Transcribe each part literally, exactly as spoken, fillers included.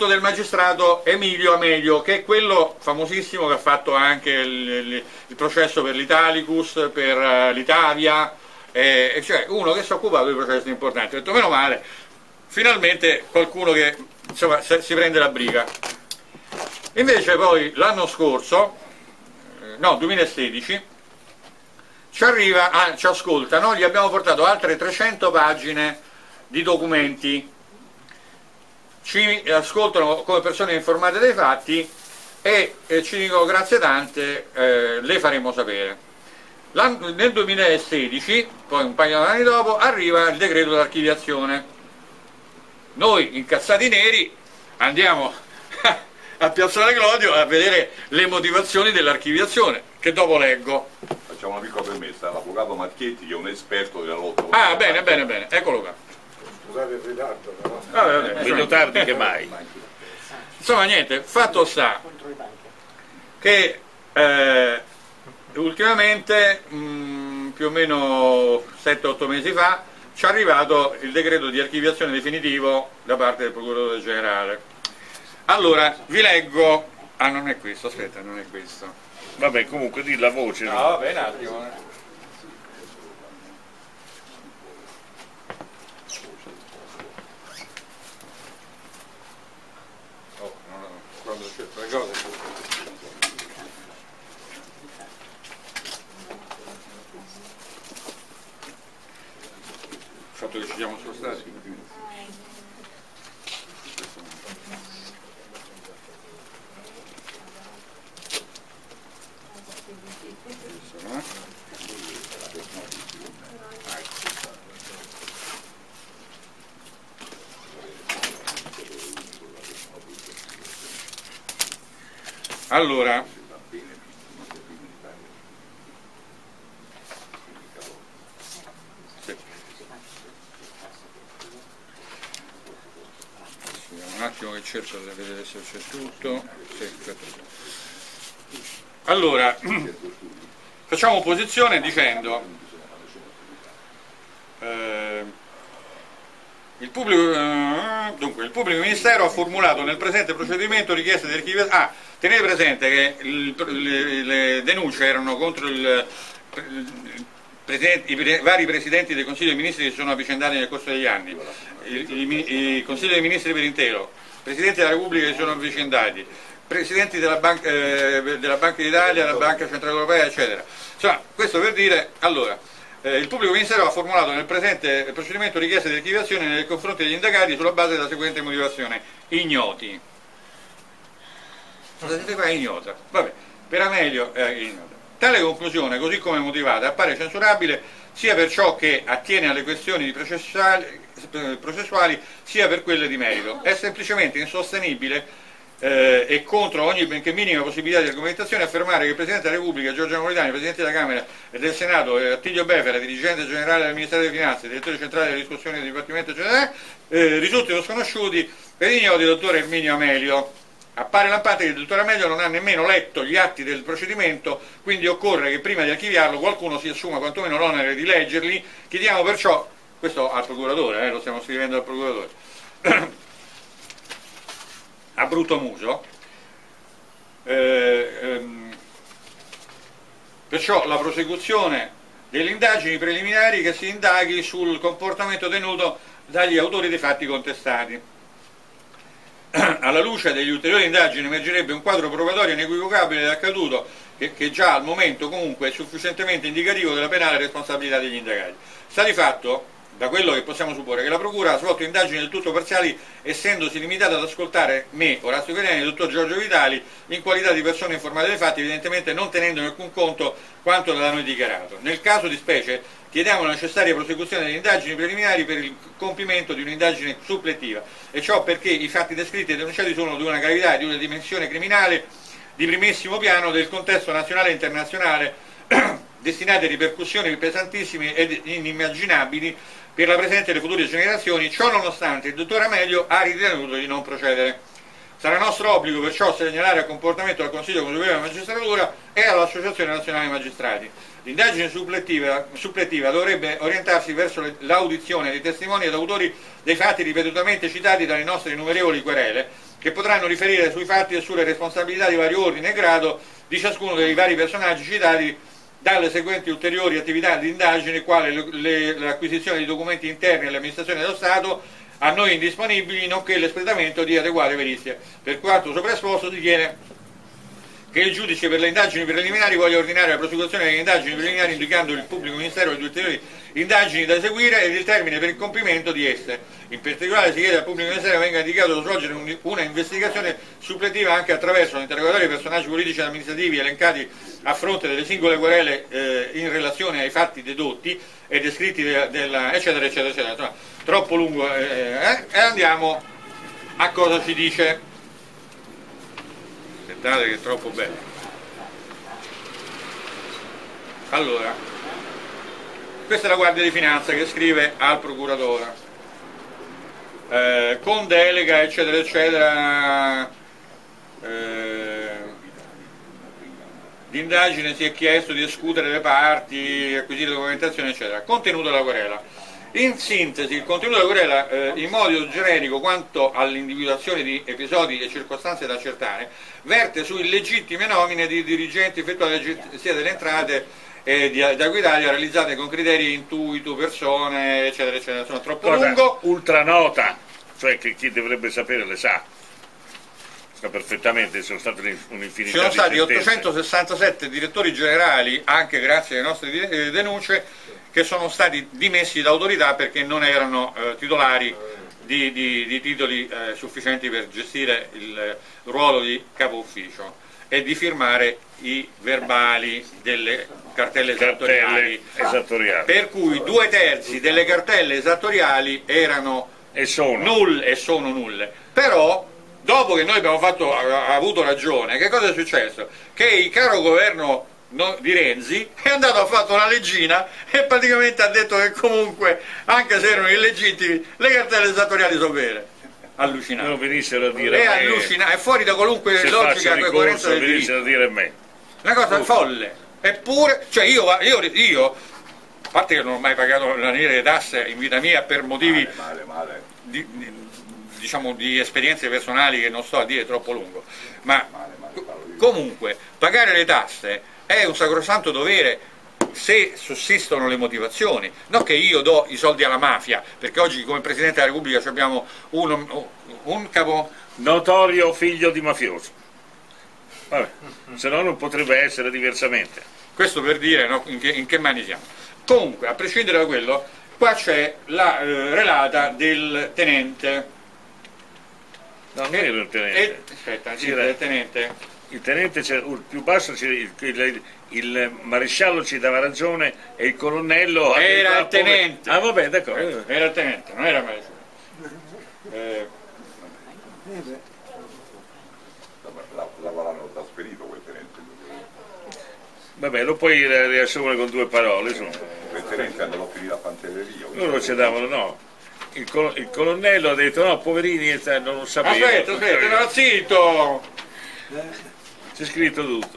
del magistrato Emilio Amelio, che è quello famosissimo che ha fatto anche il, il, il processo per l'Italicus, per uh, l'Itavia, eh, cioè uno che si è occupato di processi importanti. Ho detto meno male, finalmente qualcuno che insomma si prende la briga. Invece poi l'anno scorso, eh, no duemilasedici, ci arriva, ah, ci ascoltano, gli abbiamo portato altre trecento pagine di documenti. Ci ascoltano come persone informate dei fatti e eh, ci dicono grazie tante, eh, le faremo sapere. Nel duemilasedici, poi un paio di anni dopo, arriva il decreto d'archiviazione. Noi, incazzati neri, andiamo a Piazzale Clodio a vedere le motivazioni dell'archiviazione, che dopo leggo. Facciamo una piccola premessa, l'avvocato Marchetti, che è un esperto della lotta. Ah, bene, bene, bene, eccolo qua. Scusate il ritardo, però. Ah, vabbè, vabbè, meglio tardi che mai. Insomma, niente, fatto sta che eh, ultimamente, mh, più o meno sette otto mesi fa, ci è arrivato il decreto di archiviazione definitivo da parte del procuratore generale. Allora, vi leggo... Ah, non è questo, aspetta, non è questo. Vabbè, comunque di la voce. No, vabbè, un attimo. Oh, no, no, quando c'è le cose. Il fatto che ci siamo spostati. Allora, sì. Un attimo che cerco di vedere se c'è tutto. Sì, c'è tutto. Allora, facciamo opposizione dicendo eh, il pubblico, eh, dunque, il pubblico ministero ha formulato nel presente procedimento richieste di archiviazione. Ah, tenete presente che il, le, le denunce erano contro il, il presidente, i vari presidenti del Consiglio dei Ministri che si sono avvicendati nel corso degli anni, il, il, il Consiglio dei Ministri per intero, presidenti della Repubblica che si sono avvicendati, presidenti della Banca, eh, della Banca d'Italia, della Banca Centrale Europea, eccetera. Insomma, questo per dire, allora, eh, il pubblico ministero ha formulato nel presente procedimento richieste di archiviazione nei confronti degli indagati sulla base della seguente motivazione: ignoti. Cosa siete qua? Ignota. Vabbè, per Amelio è ignota. Tale conclusione, così come motivata, appare censurabile sia per ciò che attiene alle questioni processuali, processuali sia per quelle di merito. È semplicemente insostenibile Eh, e contro ogni benché minima possibilità di argomentazione affermare che il Presidente della Repubblica, Giorgio Napolitano, Presidente della Camera e del Senato, eh, Attilio Befera, dirigente generale del Ministero delle Finanze, direttore centrale delle discussioni del Dipartimento Generale, eh, risultino sconosciuti per ignoti del dottor Erminio Amelio. Appare lampante che il dottor Amelio non ha nemmeno letto gli atti del procedimento, quindi occorre che prima di archiviarlo qualcuno si assuma quantomeno l'onere di leggerli. Chiediamo perciò, questo al procuratore, eh, lo stiamo scrivendo al procuratore, a brutto muso, eh, ehm, perciò la prosecuzione delle indagini preliminari che si indaghi sul comportamento tenuto dagli autori dei fatti contestati. Alla luce degli ulteriori indagini emergerebbe un quadro probatorio inequivocabile dell'accaduto che, che già al momento comunque è sufficientemente indicativo della penale responsabilità degli indagati. Sta di fatto, da quello che possiamo supporre, che la Procura ha svolto indagini del tutto parziali, essendosi limitata ad ascoltare me, Orazio Cariani, e il dottor Giorgio Vitali, in qualità di persone informate dei fatti, evidentemente non tenendo in alcun conto quanto da noi dichiarato. Nel caso di specie chiediamo la necessaria prosecuzione delle indagini preliminari per il compimento di un'indagine suppletiva, e ciò perché i fatti descritti e denunciati sono di una gravità e di una dimensione criminale di primissimo piano del contesto nazionale e internazionale, destinati a ripercussioni pesantissime ed inimmaginabili per la presente e le future generazioni. Ciò nonostante il dottor Amelio ha ritenuto di non procedere. Sarà nostro obbligo perciò segnalare il comportamento del Consiglio Superiore della Magistratura e all'Associazione Nazionale Magistrati. L'indagine suppletiva, suppletiva dovrebbe orientarsi verso l'audizione dei testimoni ed autori dei fatti ripetutamente citati dalle nostre innumerevoli querele, che potranno riferire sui fatti e sulle responsabilità di vario ordine e grado di ciascuno dei vari personaggi citati dalle seguenti ulteriori attività di indagine, quali l'acquisizione di documenti interni all'amministrazione dello Stato a noi indisponibili, nonché l'espletamento di adeguate perizie. Per quanto sopra esposto si chiede che il giudice per le indagini preliminari voglia ordinare la prosecuzione delle indagini preliminari indicando il pubblico ministero di ulteriori indagini da eseguire ed il termine per il compimento di esse. In particolare si chiede al pubblico ministero venga indicato di svolgere una investigazione suppletiva anche attraverso l'interrogatorio dei personaggi politici ed amministrativi elencati a fronte delle singole querele eh, in relazione ai fatti dedotti e descritti de, della, eccetera eccetera eccetera. Insomma, troppo lungo eh, eh, e andiamo a cosa ci dice. Aspettate che è troppo bello. Allora, questa è la Guardia di Finanza che scrive al procuratore eh, con delega eccetera eccetera eh, d'indagine si è chiesto di escutere le parti, acquisire documentazione eccetera. Contenuto della querela. In sintesi, il contenuto della querela eh, in modo generico quanto all'individuazione di episodi e circostanze da accertare verte su illegittime nomine di dirigenti effettuate sia delle entrate eh, di, da Equitalia realizzate con criteri intuito, persone eccetera eccetera. Insomma, troppo Cosa lungo. ultranota, cioè che chi dovrebbe sapere le sa. Sa perfettamente, sono state un'infinità Ci sono di stati sentenze. ottocentosessantasette direttori generali, anche grazie alle nostre denunce, che sono stati dimessi da autorità perché non erano eh, titolari di, di, di titoli eh, sufficienti per gestire il ruolo di capo ufficio e di firmare i verbali delle cartelle esattoriali. esattoriali. Per cui due terzi delle cartelle esattoriali erano E sono. nulle e sono nulle. Però dopo che noi abbiamo fatto, ha avuto ragione, che cosa è successo? Che il caro governo no, di Renzi è andato a fare una leggina e praticamente ha detto che comunque, anche se erano illegittimi, le cartelle esattoriali sono vere. Allucinante. Non venissero a dire È a me, allucinante, è fuori da qualunque se logica e coerenza del venissero a diritto. dire a me. Una cosa Uh. folle. Eppure, cioè io, io, io, a parte che non ho mai pagato la nera le tasse in vita mia per motivi Male, male, male. di, di- diciamo di esperienze personali che non sto a dire troppo lungo, ma Male, male, parlo io. comunque pagare le tasse è un sacrosanto dovere se sussistono le motivazioni, non che io do i soldi alla mafia, perché oggi come Presidente della Repubblica abbiamo un, un capo. Notorio figlio di mafioso. Vabbè, se no non potrebbe essere diversamente. Questo per dire, no, in, che, in che mani siamo. Comunque, a prescindere da quello, qua c'è la eh, relata del tenente. No, non era il tenente. E, aspetta, sì, C'era- del tenente. Il tenente, c'era- il più basso, c'era il, il, il maresciallo ci dava ragione e il colonnello... ha Era detto, il "Ah, povero". tenente. Ah vabbè, d'accordo. Era il tenente, non era il maresciallo. Eh, La- L'avranno trasferito quel tenente. Vabbè, lo puoi riassumere con due parole. Insomma. Quel tenente andò a finire a Pantelleria. Loro ci davano, no. Il, col- il colonnello ha detto, no, poverini, eh, non lo sapevo. aspetta, aspetta, no, zitto! C'è scritto tutto.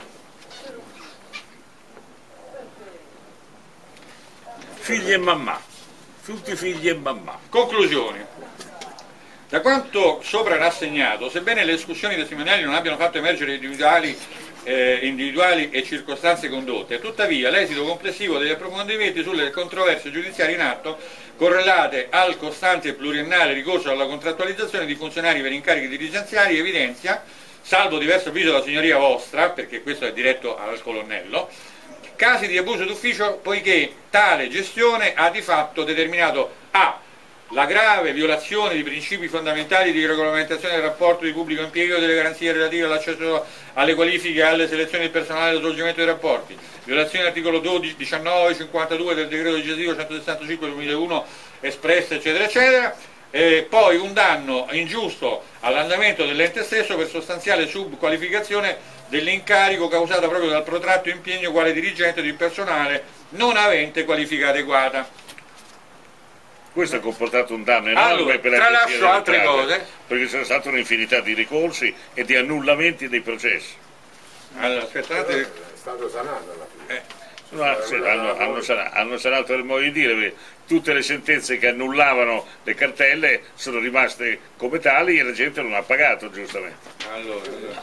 Figli e mamma. Tutti figli e mamma. Conclusioni. Da quanto sopra rassegnato, sebbene le escussioni testimoniali non abbiano fatto emergere individuali, eh, individuali e circostanze condotte, tuttavia l'esito complessivo degli approfondimenti sulle controversie giudiziarie in atto, correlate al costante e pluriennale ricorso alla contrattualizzazione di funzionari per incarichi dirigenziali, evidenzia, salvo diverso avviso della signoria vostra, perché questo è diretto al colonnello, casi di abuso d'ufficio poiché tale gestione ha di fatto determinato a la grave violazione di principi fondamentali di regolamentazione del rapporto di pubblico impiego e delle garanzie relative all'accesso alle qualifiche e alle selezioni del personale e allo svolgimento dei rapporti, violazione dell'articolo dodici, diciannove, cinquantadue del decreto legislativo centosessantacinque del duemilauno espresse eccetera eccetera, e poi un danno ingiusto all'andamento dell'ente stesso per sostanziale subqualificazione dell'incarico causata proprio dal protratto impegno quale dirigente di personale non avente qualifica adeguata. Questo ha comportato un danno enorme Allora, per la tralascio Agenzia delle altre Entrate, cose. perché c'è stata un'infinità di ricorsi e di annullamenti dei processi. Allora, aspettate. È stato sanato alla fine. Eh, No, sì, hanno, hanno, sana- hanno sanato il modo di dire, perché tutte le sentenze che annullavano le cartelle sono rimaste come tali e la gente non ha pagato, giustamente. allora, allora.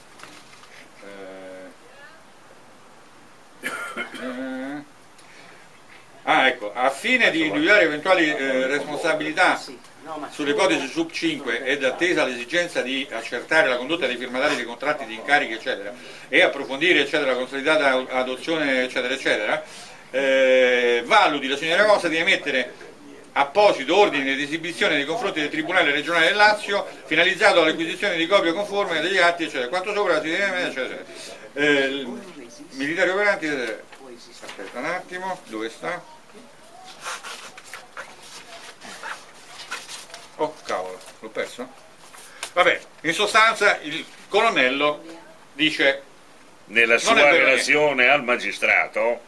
Eh, eh. Ah, ecco, a fine di individuare eventuali eh, responsabilità sulle ipotesi sub cinque ed attesa l'esigenza di accertare la condotta dei firmatari dei contratti di incarichi eccetera e approfondire eccetera la consolidata adozione eccetera eccetera, eh, valuti la signora Rosa di emettere apposito ordine di esibizione nei confronti del Tribunale regionale del Lazio finalizzato all'acquisizione di copia conforme degli atti eccetera, quanto sopra si deve eccetera, eh, militari operanti eccetera. Aspetta un attimo, dove sta? Oh cavolo, l'ho perso? Vabbè, in sostanza il colonnello dice, Nella Non sua è vero relazione al magistrato,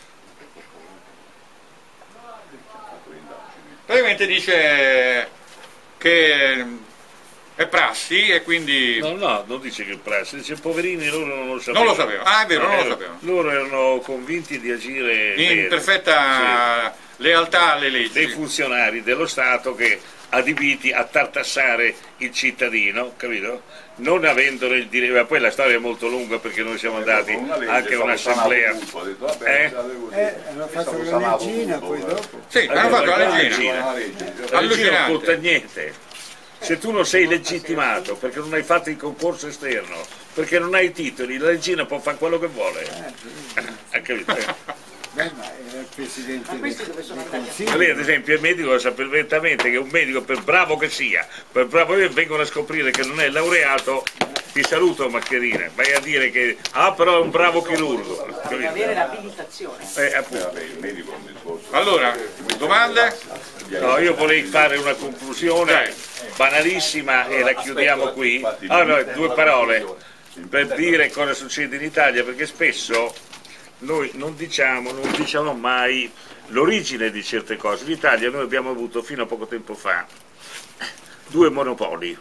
praticamente dice che è prassi e quindi no, no, non dice che prassi, dice poverini, loro non lo sapevano. non lo sapeva. Ah, è vero, non lo Eh, sapevano. Loro erano convinti di agire In bene. perfetta lealtà alle leggi. Dei funzionari dello Stato che adibiti a tartassare il cittadino, capito? Non avendone il diritto, ma poi la storia è molto lunga perché noi siamo andati Con una legge anche a è stato un'assemblea. sanato tutto, ho detto, vabbè, Eh? fate così. Eh, hanno È fatto stato la sanato leggina, tutto, poi eh. dopo. Sì, hanno Allora, fatto la la leggina. leggina. Una legge. La legge non Allucinante. conta niente. Se tu non sei legittimato perché non hai fatto il concorso esterno, perché non hai i titoli, la leggina può fare quello che vuole. Ha capito? Beh, ma era il presidente del, del Ma consiglio. lei ad esempio il medico lo sa perfettamente che un medico, per bravo che sia, per bravo che vengono a scoprire che non è laureato, ti saluto mascherina, vai a dire che ah però è un bravo chirurgo. Deve avere l'abilitazione. Eh, appunto. Vabbè, il medico è un discorso. Allora, domande? No, io vorrei fare una conclusione banalissima e la chiudiamo qui. Ah, no, due parole per dire cosa succede in Italia, perché spesso noi non diciamo, non diciamo mai l'origine di certe cose. In Italia noi abbiamo avuto fino a poco tempo fa due monopoli.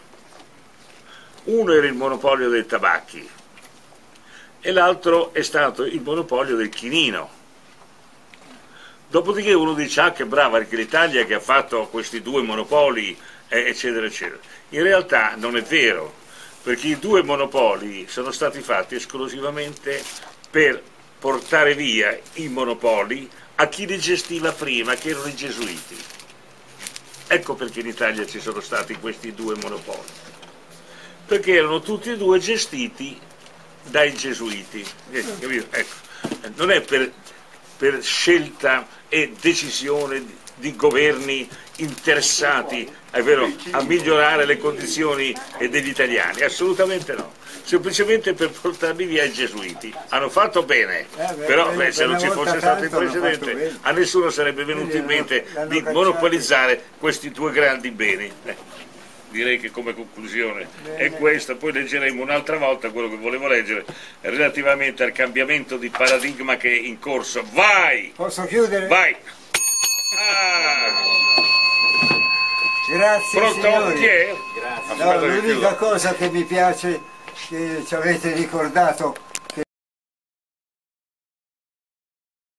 Uno era il monopolio dei tabacchi e l'altro è stato il monopolio del chinino. Dopodiché uno dice, ah che brava anche l'Italia che ha fatto questi due monopoli, eh, eccetera, eccetera. In realtà non è vero, perché i due monopoli sono stati fatti esclusivamente per portare via i monopoli a chi li gestiva prima, che erano i gesuiti. Ecco perché in Italia ci sono stati questi due monopoli, perché erano tutti e due gestiti dai gesuiti. Eh, capito? Ecco. Non è per, per scelta e decisione di, di governi interessati, è vero, a migliorare le condizioni degli italiani, assolutamente no, semplicemente per portarli via i gesuiti. Hanno fatto bene, Eh beh, però bene, beh, se per non una ci volta fosse stato il tanto hanno fatto precedente bene. a nessuno sarebbe venuto in Quindi mente l'hanno di cacciati. monopolizzare questi due grandi beni. Eh, direi che come conclusione è questa, poi leggeremo un'altra volta quello che volevo leggere relativamente al cambiamento di paradigma che è in corso. Vai! Posso chiudere? Vai! Ah, Grazie pronto? signori. Chi è? No, l'unica cosa che mi piace che ci avete ricordato